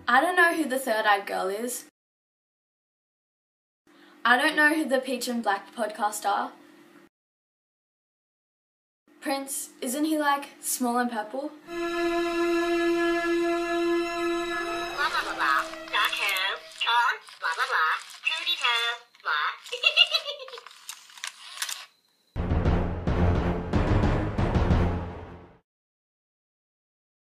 I don't know who the third-eyed girl is. I don't know who the Peach and Black podcast are. Prince, isn't he like small and purple?